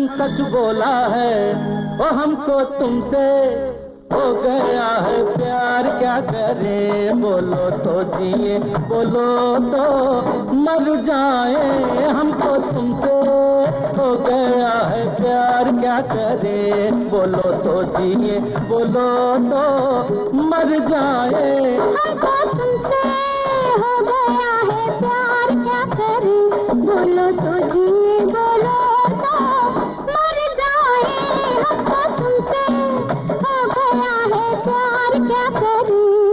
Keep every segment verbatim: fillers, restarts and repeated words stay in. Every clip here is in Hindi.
सच बोला है, ओ हमको तुमसे हो गया है प्यार, क्या करें, बोलो तो जिए बोलो तो मर जाए, हमको तुमसे हो गया है प्यार, क्या करें, बोलो तो जिए बोलो तो मर जाए, हमको तुमसे हो गया है प्यार, क्या करें, बोलो तो जिए बोलो तो मर जाए, हमको तुमसे हो गया है प्यार, क्या करें।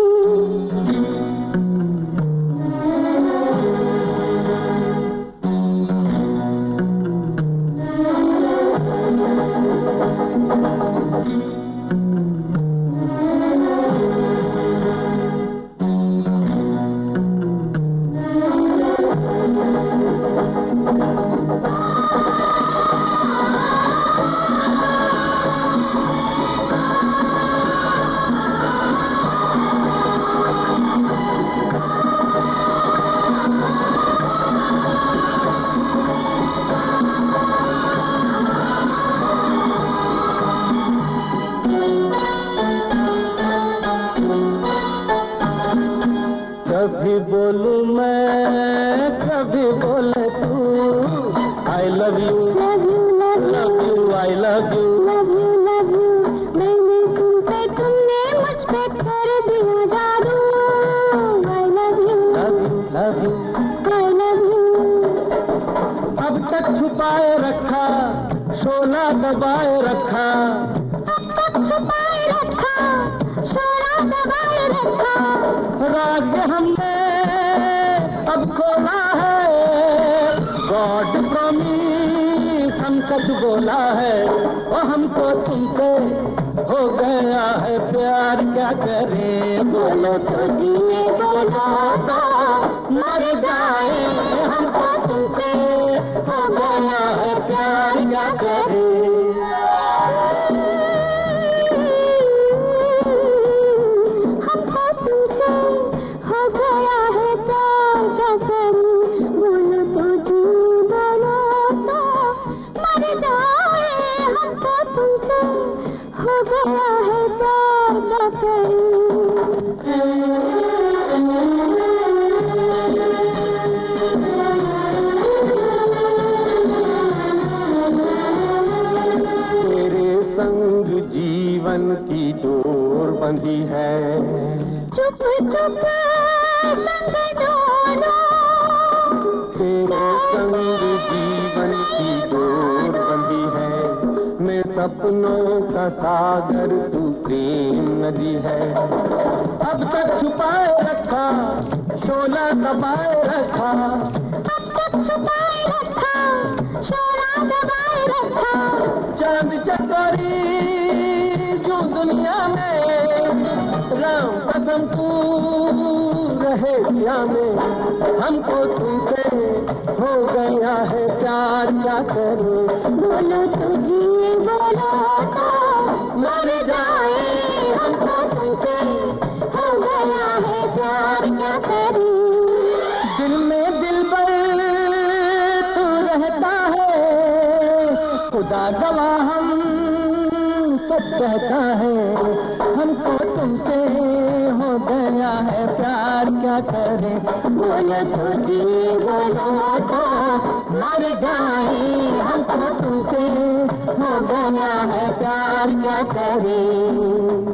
कभी बोलूं मैं कभी बोले तू, I love you love you love you I love you love you love you, मैंने तुम पे तुमने मुझ पे कर दिया जादू, I love you love you love you I love you. अब तक छुपाए रखा शोला दबाए रखा, अब तक छुपाए रखा शोला दबाए रखा, राज हमने अब खोला है, गॉड प्रॉमिस हम सच बोला है, ओ हमको तुमसे हो गया है प्यार, क्या करें, बोलो तो जिए बोलो तो मर जाए, हमको तुमसे हो गया है प्यार, क्या करें। जीवन की डोर बंधी है, चुप चुप संग डोलो, तेरे संग जीवन की डोर बंधी है, मैं सपनों का सागर तू प्रेम नदी है, अब तक छुपाए रखा शोला दबाए रखा, अब तक छुपाए रखा शोला दबाए रखा, चांद चकोरी जो दुनिया में राम कसम तू रहे दिया में, हमको तुमसे हो गया है प्यार, क्या करें, बोलो तो जिए बोलो तो मर जाए, हमको तुमसे हो गया है प्यार, क्या करें। दिल में दिल पर तू रहता है, खुदा गवाह हम सच कहता है, हमको तुमसे हो गया है प्यार, क्या करें, बोलो तो जिए बोलो तो मर जाए, हमको तुमसे हो गया है प्यार, क्या करें।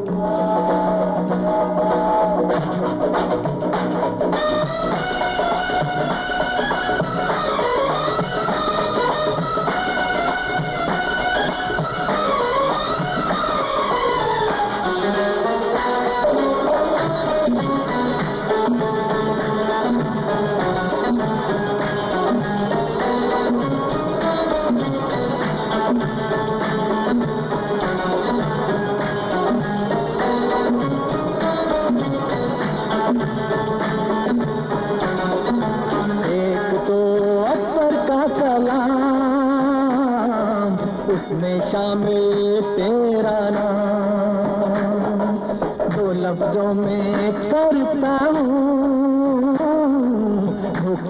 उसमें शामिल तेरा नाम, दो लफ्जों में करता हूँ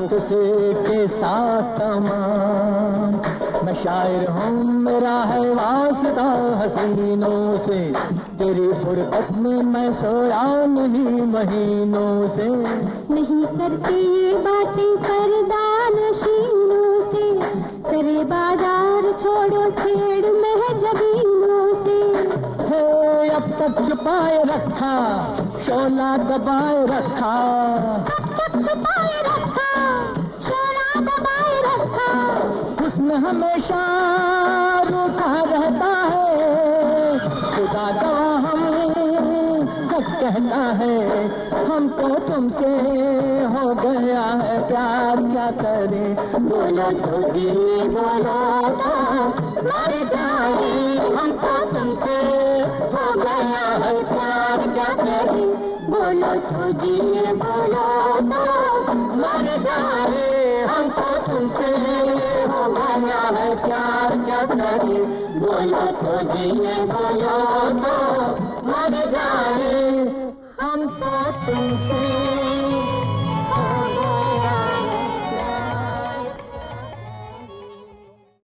वक्त से के साथ तमाम। मैं शायर हूँ, मेरा है वास्ता हसीनों से, तेरी फुर्सत में मैं सोया नहीं महीनों से। नहीं करते ये बातें पर्दा नशीनों से, सरे बाजार छोड़ो छेड़ महजबीनों से। हे अब तक छुपाए रखा, शोला दबाए रखा, अब तक छुपाए रखा, शोला दबाए रखा। हुस्न हमेशा रूठा रहता है, खुदा गवाह हम सच कहता है। हमको तुमसे हो गया है प्यार, क्या करें? बोलो तो जी बोलो तो मर जाए, हमको तुमसे हो गया है प्यार, क्या करें? बोलो तो जी बोलो तो मर जाए, हमको तुमसे हो गया है प्यार, क्या करें? बोलो तो जी बोलो तो मर जाए, हमको तुमसे